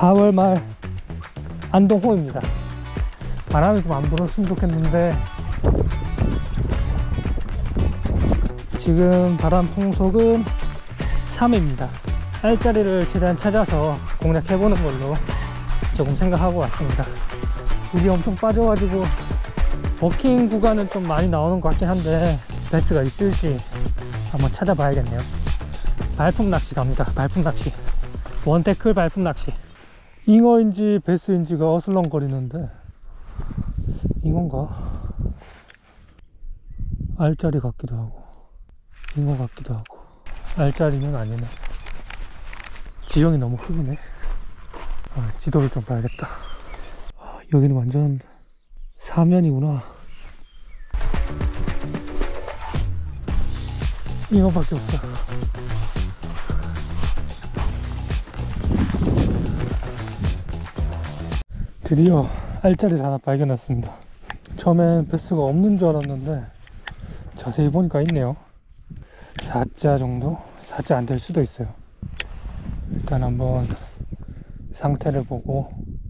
4월 말 안동호입니다. 바람이 좀 안 불었으면 좋겠는데 지금 바람 풍속은 3입니다. 알짜리를 최대한 찾아서 공략해보는 걸로 조금 생각하고 왔습니다. 물이 엄청 빠져가지고 버킹 구간은 좀 많이 나오는 것 같긴 한데 베스가 있을지 한번 찾아봐야겠네요. 발품 낚시 갑니다. 발품 낚시, 원태클 발품 낚시. 잉어인지 베스인지가 어슬렁거리는데 잉어인가? 알짜리 같기도 하고 잉어 같기도 하고. 알짜리는 아니네. 지형이 너무 흙이네. 지도를 좀 봐야겠다. 여기는 완전 사면이구나. 잉어밖에 없어. 드디어 알짜리를 하나 발견했습니다. 처음엔 베스가 없는 줄 알았는데 자세히 보니까 있네요. 4자 정도? 4자 안 될 수도 있어요. 일단 한번 상태를 보고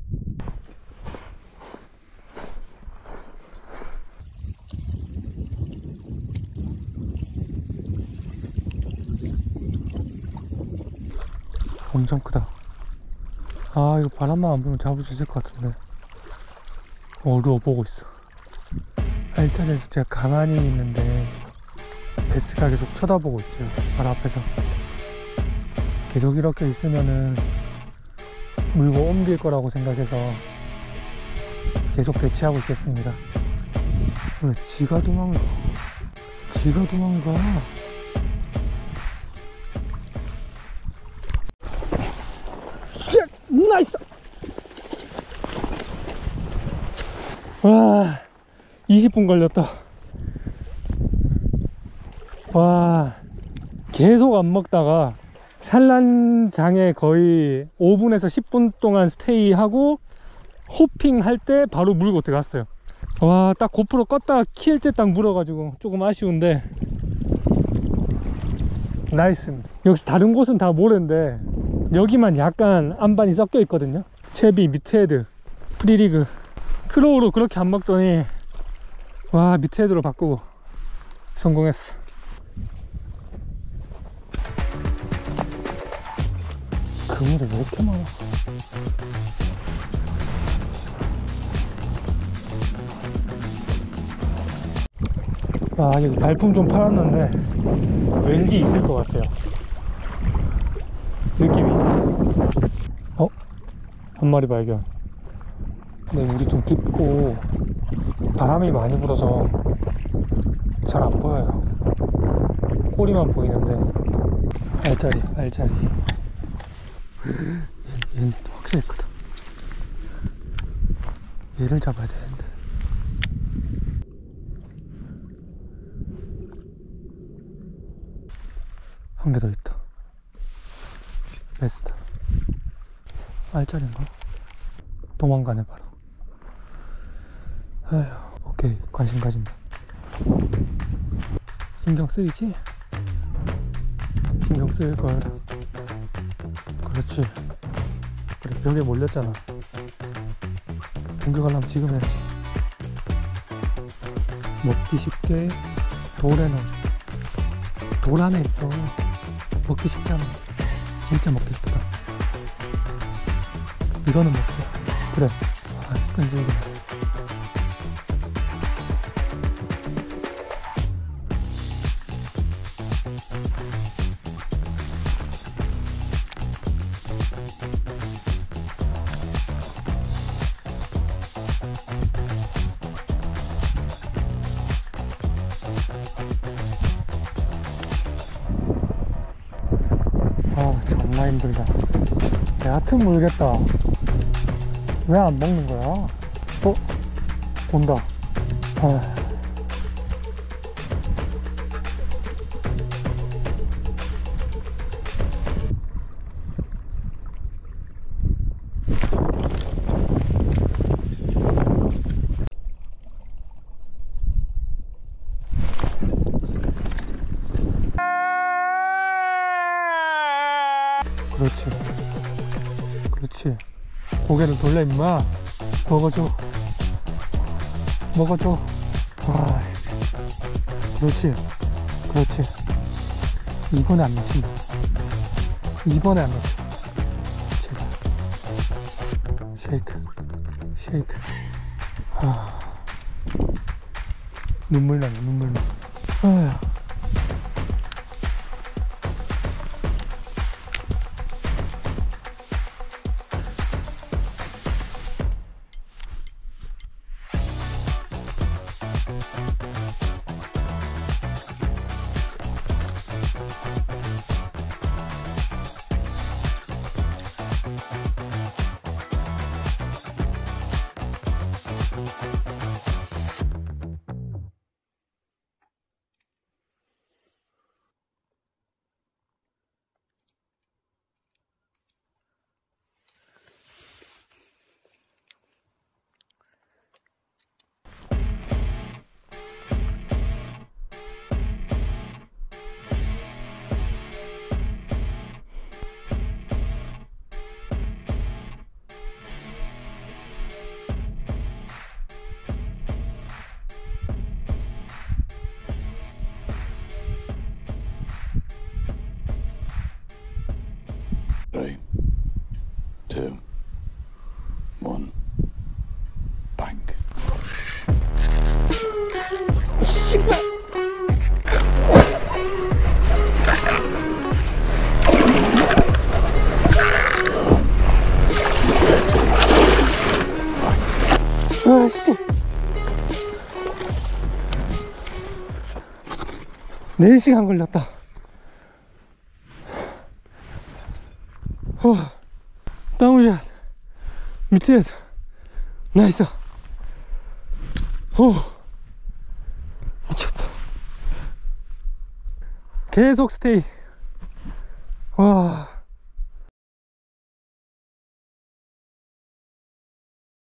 엄청 크다. 이거 바람만 안 불면 잡을 수 있을 것 같은데. 루어 보고 있어. 알짜리에서 제가 가만히 있는데 베스가 계속 쳐다보고 있어요. 바로 앞에서. 계속 이렇게 있으면은 물고 옮길 거라고 생각해서 계속 대치하고 있겠습니다. 왜 지가 도망가? 지가 도망가? 나이스! 와, 20분 걸렸다. 와, 계속 안 먹다가 산란장에 거의 5분에서 10분 동안 스테이하고 호핑 할 때 바로 물고 들어갔어요. 와, 딱 고프로 껐다가 킬 때 딱 물어가지고 조금 아쉬운데 나이스입니다. 역시 다른 곳은 다 모래인데 여기만 약간 안반이 섞여 있거든요. 채비, 미트헤드, 프리리그. 크로우로 그렇게 안 먹더니 와, 미트헤드로 바꾸고 성공했어. 그물이 왜 이렇게 많아? 여기 발품 좀 팔았는데 왠지 있을 것 같아요. 느낌이 있어. 한 마리 발견. 근데 물이 좀 깊고 바람이 많이 불어서 잘 안 보여요. 꼬리만 보이는데 알짜리. 얘는 확실히 크다. 얘를 잡아야 되는데. 한 개 더 있다. 베스트. 알짜리인가? 도망가네 바로. 오케이, 관심 가진다. 신경 쓰이지? 신경 쓰일걸. 그렇지. 그래, 벽에 몰렸잖아. 공격하려면 지금 해야지. 먹기 쉽게 돌에 넣어줘. 돌 안에 있어. 먹기 쉽잖아. 진짜 먹기 쉽다. 이거는 먹자. 그래. 끈질기네. 존나 힘들다. 여하튼 모르겠다. 왜 안 먹는 거야? 온다. 그렇지. 고개를 돌려 임마. 먹어줘. 먹어줘. 아, 그렇지. 그렇지. 이번에 안 놓친다. 이번에 안 놓쳐. 제발. 쉐이크. 쉐이크. 아, 눈물 나네, 눈물 나. 아휴. Three, two, one, bang. 아씨, 4시간 걸렸다. 다운샷 밑에서 나이스. 미쳤다. 계속 스테이. 와.